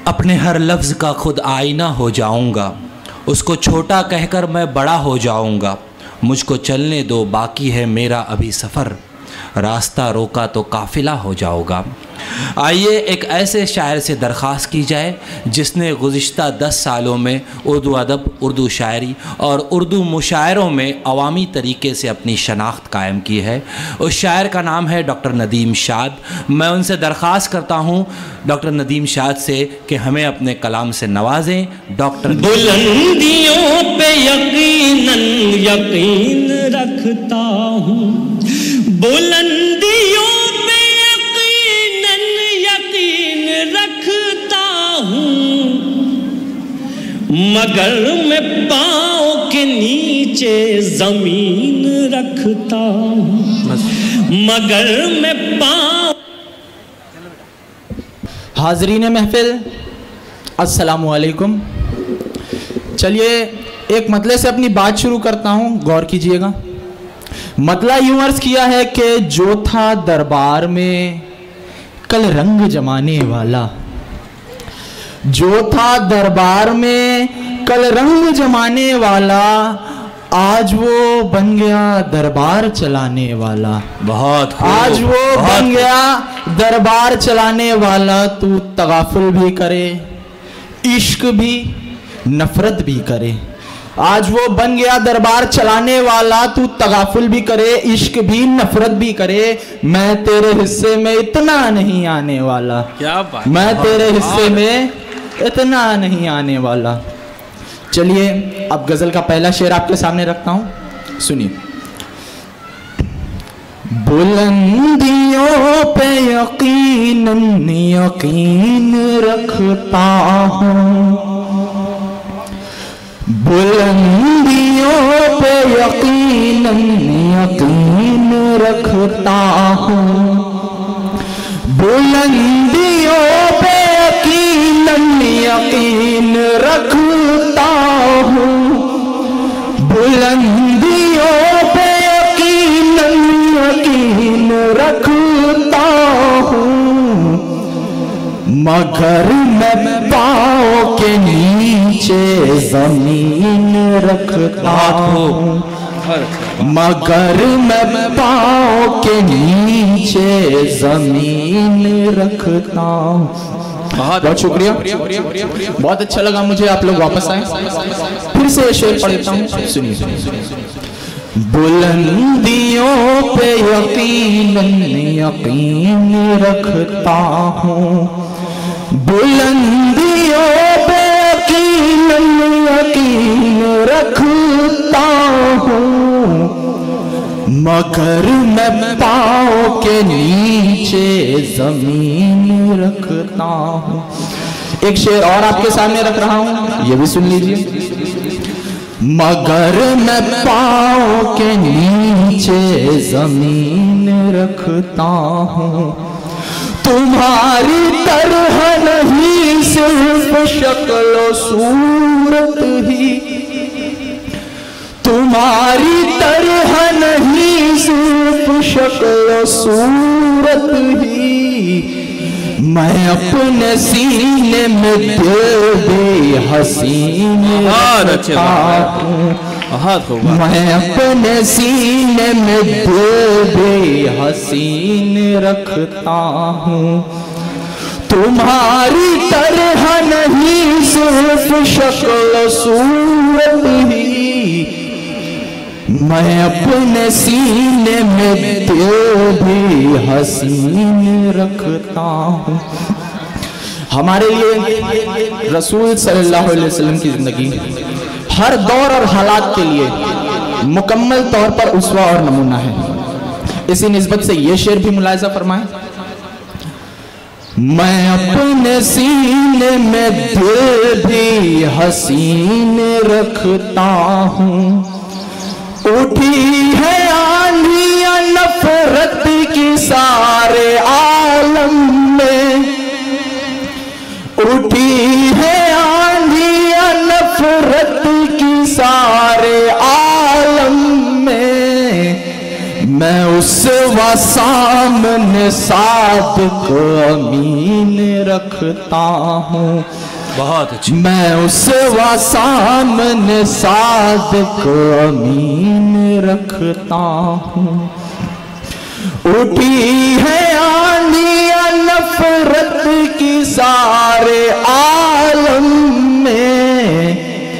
अपने हर लफ्ज़ का खुद आईना हो जाऊंगा, उसको छोटा कहकर मैं बड़ा हो जाऊंगा। मुझको चलने दो, बाकी है मेरा अभी सफ़र, रास्ता रोका तो काफ़िला हो जाऊंगा। आइए एक ऐसे शायर से दरख्वास्त की जाए जिसने गुज़िश्ता 10 सालों में उर्दू अदब, उर्दू शायरी और उर्दू मुशायरों में अवामी तरीके से अपनी शनाख्त कायम की है। उस शायर का नाम है डॉक्टर नदीम शाद। मैं उनसे दरख्वास्त करता हूँ डॉक्टर नदीम शाद से कि हमें अपने कलाम से नवाजें। डॉक्टर बुलंदियों पे यकीनन यकीन रखता हूँ, बुलंदियों पे यकीनन यकीन रखता हूँ, मगर मैं पाँव के नीचे जमीन रखता हूँ, मगर मैं पाँव। हाज़रीन महफिल अस्सलामु अलैकुम। चलिए एक मतले से अपनी बात शुरू करता हूँ, गौर कीजिएगा। मतला यूं अर्ज किया है कि जो था दरबार में कल रंग जमाने वाला, जो था दरबार में कल रंग जमाने वाला, आज वो बन गया दरबार चलाने वाला। बहुत आज वो बन गया दरबार चलाने वाला। तू तगाफुल भी करे, इश्क भी, नफरत भी करे। आज वो बन गया दरबार चलाने वाला, तू तगाफुल भी करे, इश्क भी, नफरत भी करे। मैं तेरे हिस्से में इतना नहीं आने वाला, क्या बात, मैं तेरे हिस्से में इतना नहीं आने वाला। चलिए अब गजल का पहला शेर आपके सामने रखता हूं, सुनिए। बुलंदियों पे यकीनन यकीन रखता हूँ, बुलंदियों पे यकीनन यकीन रखता हूँ, बुलंदियों पे यकीनन यकीन रखता हूँ, बुलंदियों पे यकीनन यकीन रखता हूँ, मगर मैं पाँव के नीचे जमीन रखता हूँ, मगर मैं पाँव के नीचे जमीन रखता हूँ। बहुत शुक्रिया, बहुत अच्छा लगा मुझे आप लोग वापस आए। फिर से ये शेर पढ़ देता हूँ, सुनिए। बुलंदियों पे यकीनन यकीन रखता हूँ, बुलंदियों पे यकीनन यकीन रखता हूँ, मगर मैं पाँव के नीचे जमीन रखता हूँ। एक शेर और आपके सामने रख रहा हूँ, ये भी सुन लीजिए। मगर मैं पाँव के नीचे जमीन रखता हूँ, तुम्हारी तरह नहीं सिर्फ शक्ल सूरत ही, तुम्हारी तरह नहीं सिर्फ शक्ल सूरत ही, मैं अपने सीने में दिल भी हसीन रखता हूँ, मैं अपने सीने में दिल भी हसीन रखता हूँ, तुम्हारी तरह नहीं सिर्फ शक्ल सूरत ही, मैं अपने सीने में दिल भी हसीन रखता हूँ। हमारे लिए रसूल सल्लल्लाहु अलैहि वसल्लम की जिंदगी हर दौर और हालात के लिए मुकम्मल तौर पर उसवा और नमूना है। इसी निस्बत से ये शेर भी मुलाहिजा फरमाएं। मैं अपने सीने में दिल भी हसीन रखता हूँ, उठी है आंधियां नफरत की सारे आलम में, उठी है आंधियां नफरत की सारे आलम में, मैं उस व सामने सादिक अमीन रखता हूँ। बहुत अच्छी। मैं उस व सामने सादिक अमीन रखता हूँ। उठी है आंधियाँ नफरत की सारे आलम में,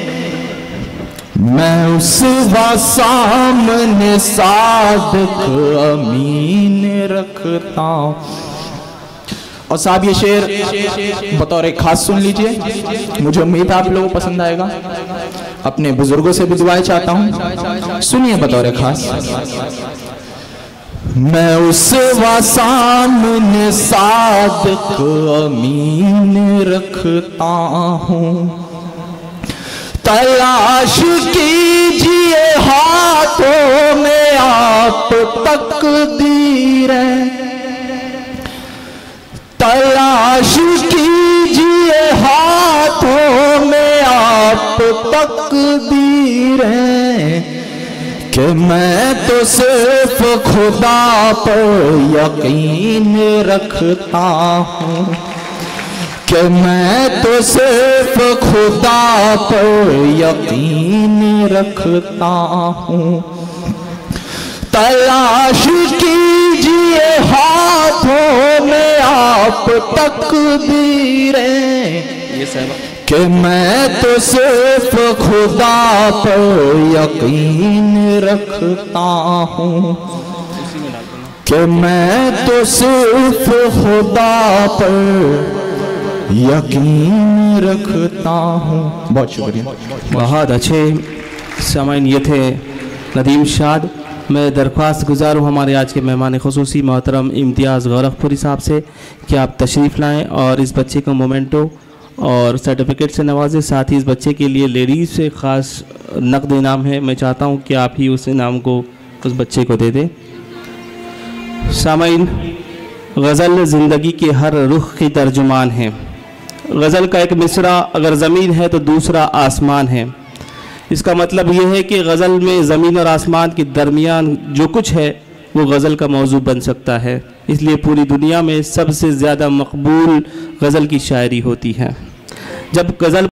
मैं उस व सामने सादिक अमीन रखता हूँ। और साहब ये शेर बतौर एक खास सुन लीजिए, मुझे उम्मीद है आप लोगों को पसंद आएगा। अपने बुजुर्गों से भी दुआएं चाहता हूँ, सुनिए बतौर खास। मैं उस व सामने सादिक अमीन रखता हूँ। तलाश कीजिए हाथों में आप तकदीरें, तलाश कीजिए हाथों में आप तकदीरें, कि मैं तो सिर्फ खुदा पर यकीन रखता हूँ, कि मैं तो सिर्फ खुदा पर यकीन रखता हूँ। तलाश कीजिए हाथों में आप तकदीरें, कि मैं तो सिर्फ खुदा पर यकीन रखता हूँ, कि मैं तो सिर्फ खुदा पर यकीन रखता हूँ। बहुत शुक्रिया। बहुत अच्छे सामाइन ये थे नदीम शाद। मैं दरख्वास्त गुजार हूँ हमारे आज के मेहमान ख़ुसूसी मोहतरम इम्तियाज़ गोरखपुरी साहब से कि आप तशरीफ़ लाएँ और इस बच्चे को मोमेंटो और सर्टिफिकेट से नवाजें। साथ ही इस बच्चे के लिए लेडीज़ से ख़ास नकद इनाम है, मैं चाहता हूँ कि आप ही उस इनाम को उस बच्चे को दे दें। सामाइन, गज़ल ज़िंदगी के हर रुख की तर्जुमान है। गज़ल का एक मिसरा अगर ज़मीन है तो दूसरा आसमान है। इसका मतलब ये है कि गज़ल में ज़मीन और आसमान के दरमियान जो कुछ है वो गज़ल का मौजू बन सकता है। इसलिए पूरी दुनिया में सबसे ज़्यादा मकबूल गज़ल की शायरी होती है। जब गज़ल